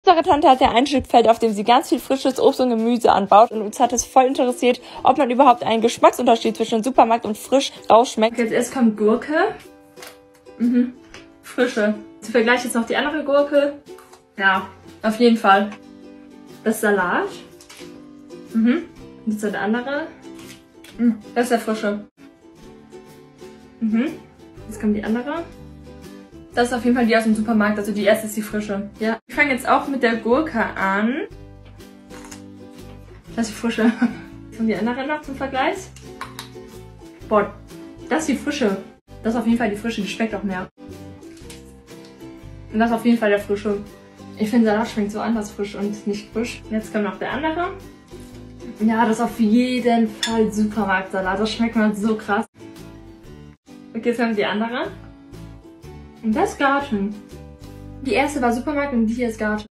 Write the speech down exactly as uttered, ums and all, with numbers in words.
Unsere Tante hat ja ein Stück Feld, auf dem sie ganz viel frisches Obst und Gemüse anbaut. Und uns hat es voll interessiert, ob man überhaupt einen Geschmacksunterschied zwischen Supermarkt und frisch rausschmeckt. Okay, jetzt erst kommt Gurke. Mhm. Frische. Zum Vergleich jetzt noch die andere Gurke. Ja, auf jeden Fall. Das ist Salat. Mhm. Und jetzt der andere. Mhm. Das ist der frische. Mhm. Jetzt kommt die andere. Das ist auf jeden Fall die aus dem Supermarkt, also die erste ist die frische. Ja. Ich fange jetzt auch mit der Gurke an. Das ist die frische. Jetzt kommt die andere noch zum Vergleich. Boah, das ist die frische. Das ist auf jeden Fall die frische, die schmeckt auch mehr. Und das ist auf jeden Fall der frische. Ich finde, Salat schmeckt so anders frisch und nicht frisch. Jetzt kommt noch der andere. Ja, das ist auf jeden Fall Supermarktsalat. Das schmeckt man so krass. Okay, jetzt kommt die andere. Und das ist Garten. Die erste war Supermarkt und die hier ist Garten.